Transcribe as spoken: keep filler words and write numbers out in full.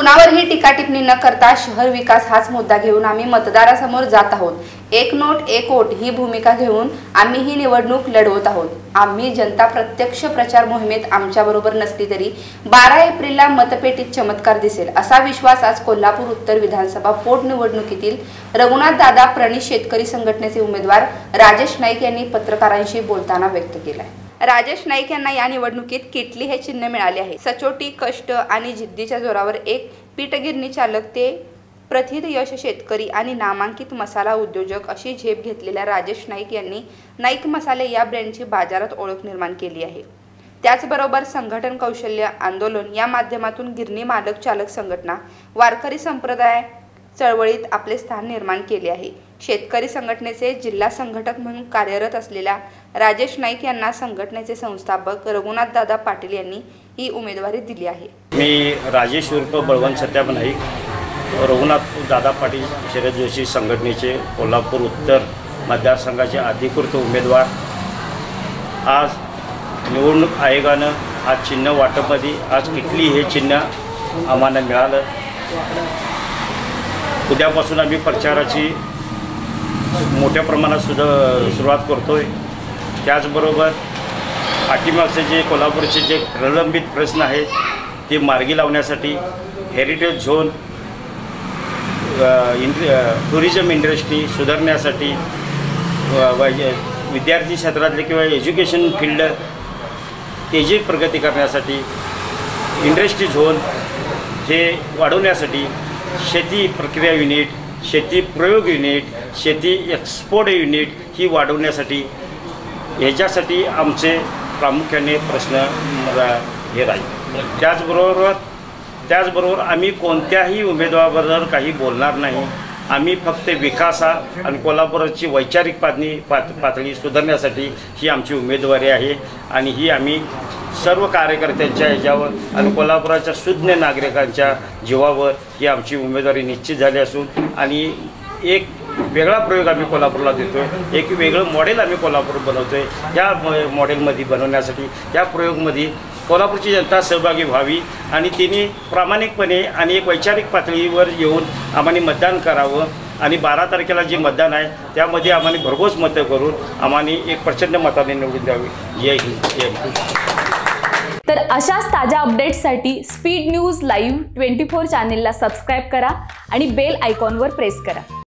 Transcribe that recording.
कुणावरही टीका टिप्पणी न करता शहर विकास हाच मुद्दा घेऊन आम्ही मतदारासमोर जात आहोत। एक नोट एक वोट ही भूमिका घेऊन आम्ही ही निवडणूक लढवत आहोत। आम्ही जनता प्रत्यक्ष प्रचार मोहिमेत आमच्या बरोबर नसली तरी बारा एप्रिलला मतपेटीत चमत्कार दिसेल असा विश्वास आज कोल्हापूर उत्तर विधानसभा पोटनिवडणुकीतील रघुनाथ दादा प्रणित शेतकरी संघटनेचे उमेदवार राजेश नाईक यांनी पत्रकारांशी बोलताना व्यक्त केलाय। राजेश नाईक यांना या निवडणुकीत किटली हे चिन्ह मिळाले आहे। सचोटी, कष्ट आणि जिद्दीच्या जोरावर एक पीठगिरणी चालक ते प्रथित यश शेतकरी आणि नामांकित मसाला उद्योजक अशी झेप घेतलेल्या राजेश नाईक यांनी नाईक मसाले या ब्रँडची बाजारात ओळख निर्माण केली आहे। त्याचबरोबर संघटन कौशल्य आंदोलन या माध्यमातून गिरणी मालक चालक संघटना, वारकरी संप्रदाय चळवळीत आपले स्थान निर्माण केले आहे। शेतकरी संघटनेचे जिल्हा संघटक म्हणून कार्यरत असलेल्या राजेश नाईक यांना संघटनेचे संस्थापक रघुनाथ दादा पाटील यांनी ही उमेदवारी दिली आहे। मी राजेश उर्फ बळवंत सत्याप नाईक, रघुनाथ दादा पाटील शरद जोशी संघटनेचे कोल्हापूर उत्तर मतदारसंघाचे अधिकृत उमेदवार। आज निवडणूक आयोगानं आज चिन्ह वाटपमध्ये आज किटली हे चिन्ह आम्हाला मिळालं। उद्यापासून आम्ही प्रचाराची मोठ्या प्रमाणात सुद्धा सुरुवात करतोय। त्याचबरोबर पाठीमागचे जे कोल्हापूरचे जे प्रलंबित प्रश्न आहेत ते मार्गी लावण्यासाठी हेरिटेज झोन, टुरिझम इंडस्ट्री सुधारण्यासाठी, विद्यार्थी क्षेत्रातले किंवा एज्युकेशन फील्ड तेजी प्रगती करण्यासाठी, इंडस्ट्री झोन हे वाढवण्यासाठी, शेती प्रक्रिया युनिट, शेती प्रयोग युनिट, शेती एक्सपोर्ट युनिट ही वाढवण्यासाठी ह्याच्यासाठी आमचे प्रामुख्याने प्रश्न हे राहील। त्याचबरोबर त्याचबरोबर आम्ही कोणत्याही उमेदवाराबद्दल काही बोलणार नाही। आम्ही फक्त विकासा आणि कोल्हापुराची वैचारिक पातळी पात पातळी सुधारण्यासाठी ही आमची उमेदवारी आहे आणि ही आम्ही सर्व कार्यकर्त्यांच्या ह्याच्यावर आणि कोल्हापुराच्या सुज्ञ नागरिकांच्या जीवावर ही आमची उमेदवारी निश्चित झाली असून आणि एक वेगळा प्रयोग आम्ही कोल्हापूरला देतो आहे, एक वेगळं मॉडेल आम्ही कोल्हापूर बनवतो आहे। या मॉडेलमध्ये बनवण्यासाठी या प्रयोगमध्ये कोल्हापूरची जनता सहभागी व्हावी आणि तिने प्रामाणिकपणे आणि एक वैचारिक पातळीवर येऊन आम्हाला मतदान करावं आणि बारा तारखेला जे मतदान आहे त्यामध्ये आम्हाला भरघोस मतं करून आम्हाला एक प्रचंड मताने निवडून द्यावी। जय हिंद, जय हिंद। तर अशाच ताज्या अपडेट्ससाठी speed news live twenty four चॅनेलला सबस्क्राईब करा आणि बेल आयकॉनवर प्रेस करा।